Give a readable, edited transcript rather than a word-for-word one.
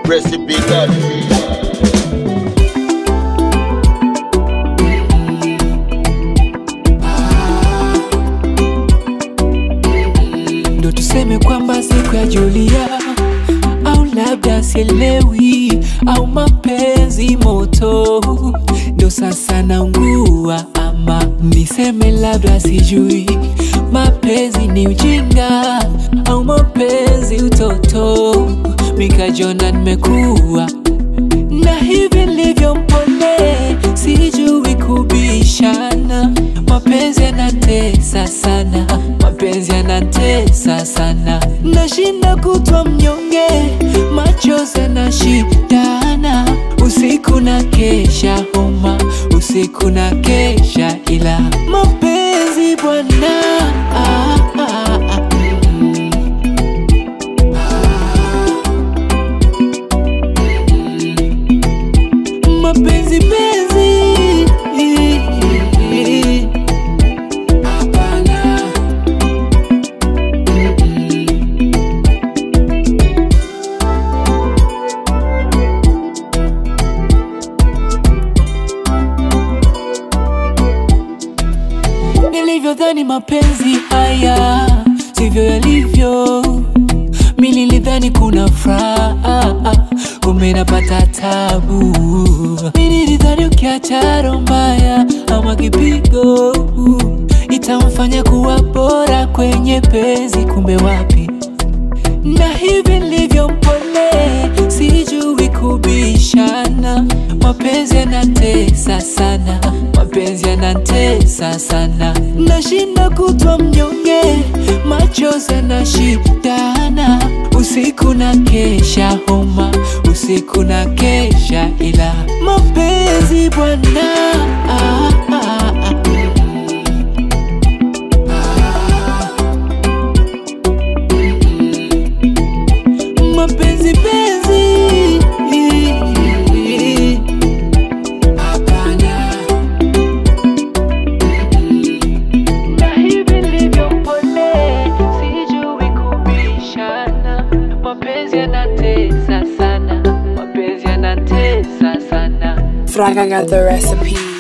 Recipegad. Ndo tuseme kwamba siku ya Julia, au labda sielewi, au mapenzi moto ndo sasa naungua, ama niseme labda sijui mapenzi ni ujinga au mapenzi utoto, mikajona nimekuwa na hivi nilivyo mpole, sijui kubishana. Mapenzi yanatesa sana, mapenzi yanatesa sana, nashinda kutwa mnyonge, machozi yanashindana, usiku na kesha homa, usiku na kesha, ila mapenzi bwana mapenzi penzi hapana. Nilivyodhani mapenzi haya sivyo yalivyo, mimi nilidhani kuna furaha, kumbe napata tabu. Mimi nilidhani ukiacha roho mbaya ama kipigo itamfanya kuwa bora kwenye penzi, kumbe wapi. Na hivi nilivyo mpole, sijui kubishana. Mapenzi yanatesa sana, mapenzi yanatesa sana, nashinda kutwa mnyonge, machozi yanashindana, usiku na kesha homa, usiku na kesha, ila mapenzi bwana mapenzi penzi hapana. Na hivi nilivyo mpole, sijui kubishana. Mapenzi yanatesa sana, mapenzi yanatesa sana. Fraga got the recipe.